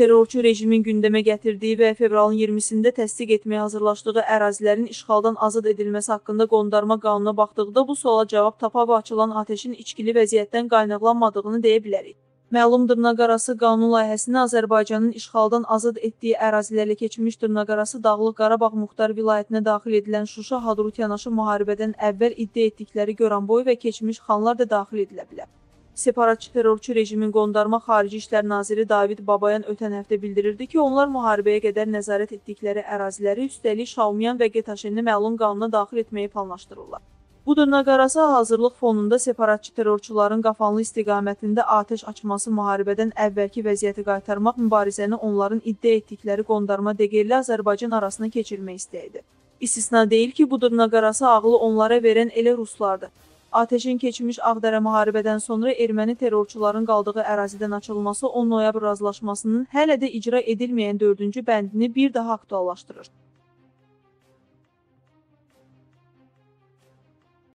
Terrorçu rejimin gündəmə gətirdiyi və fevralın 20-sində təsdiq etməyə hazırlaşdığı ərazilərin işğaldan azad edilməsi haqqında qondarma qanuna baxdıqda bu suala cavab tapa və açılan atəşin içkili vəziyyətdən qaynaqlanmadığını deyə bilərik. Məlum dırnaqarası qanun layihəsini Azərbaycanın işğaldan azad etdiyi ərazilərlə keçmiş dırnaqarası Dağlıq Qarabağ Muxtar Vilayətinə daxil edilən Şuşa Hadrut yanaşı müharibədən əvvəl iddia etdikləri Goranboy və keçmiş xanlar da daxil edilə bilər. Separatçı terrorçu rejimin qondarma Xarici İşlər Naziri David Babayan ötən həftə bildirirdi ki, onlar müharibəyə qədər nəzarət etdikləri əraziləri üstəlik Şaumyan və Getaşenni məlum qanuna daxil etməyi planlaşdırırlar. Bu dırnaqarası hazırlıq fonunda separatçı terrorçuların Qafanlı istiqamətində atəş açması müharibədən əvvəlki vəziyyəti qaytarmaq mübarizəni onların iddia etdikləri qondarma DQL Azərbaycan arasına keçirmək istəyidir. İstisna deyil ki, bu dırnaqarası ağlı onlara verən elə ruslardır. Atəşin keçmiş Ağdərə müharibədən sonra erməni terrorçuların qaldığı ərazidən açılması 10 noyabr razılaşmasının hələ də icra edilməyən 4-cü bəndini bir daha aktuallaşdırır.